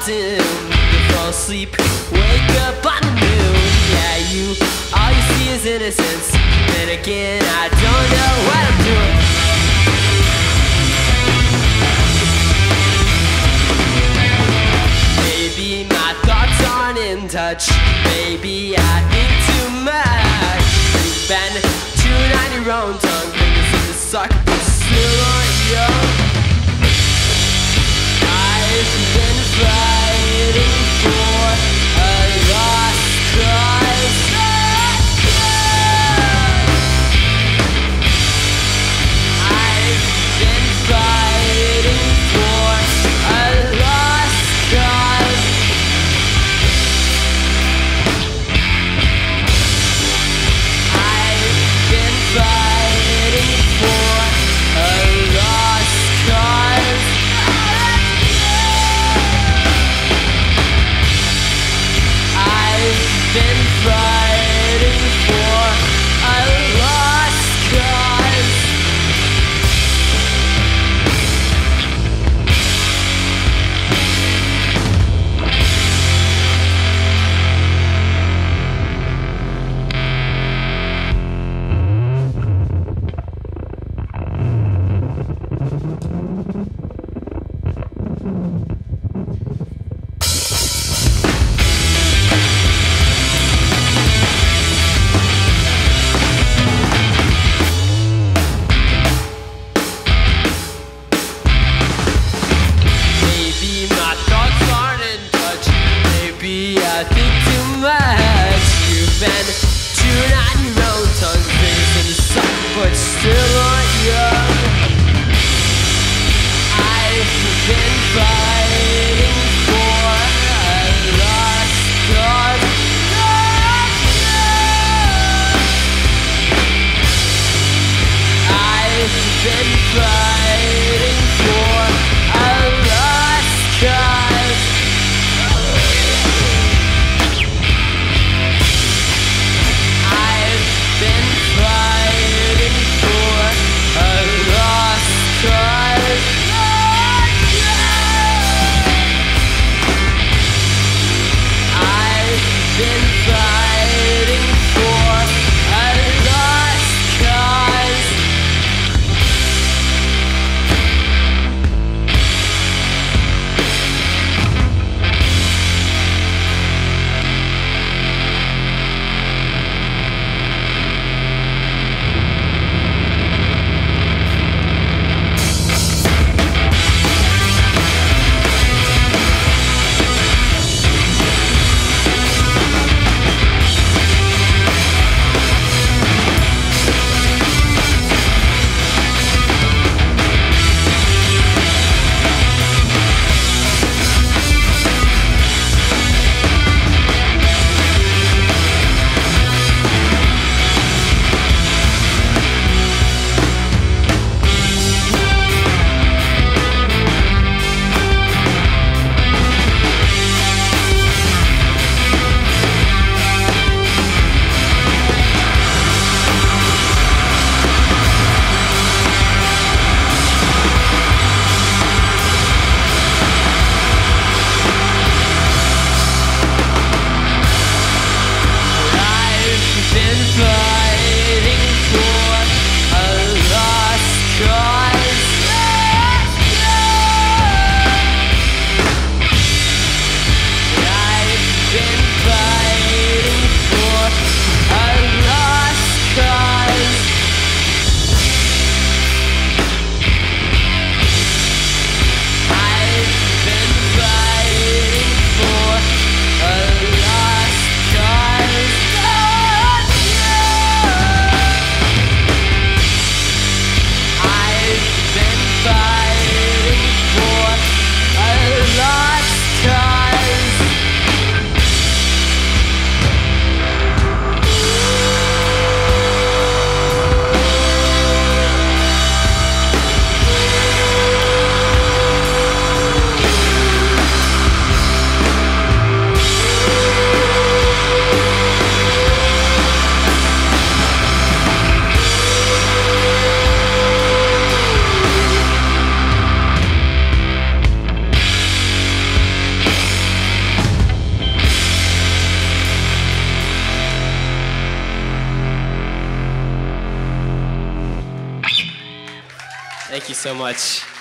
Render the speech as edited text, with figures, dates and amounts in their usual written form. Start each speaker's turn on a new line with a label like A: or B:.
A: dim. You fall asleep, wake up on the moon. Yeah, all you see is innocence. Then again, I don't know what I'm doing. Maybe my thoughts aren't in touch. Maybe I think too much. You've been chewing on your own tongue. Fingers in the suck, but still aren't young. I've been fighting for a lost cause. I've been fighting for a lost cause. I've been fighting for a lost cause. I've been fighting for a lost cause. Maybe my thoughts aren't in touch. Maybe I think too much. You've been chewing on your own tongue. Fingers in the sun, but still aren't young. I've been fighting for a lost cause. I've been fighting for a lost cause. Thank you so much.